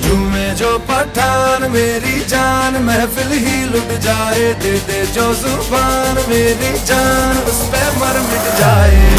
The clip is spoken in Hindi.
झूमे जो पठान मेरी जान महफिल ही लुट जाए, दे दे जो जुबान मेरी जान उस पे मर मिट जाए।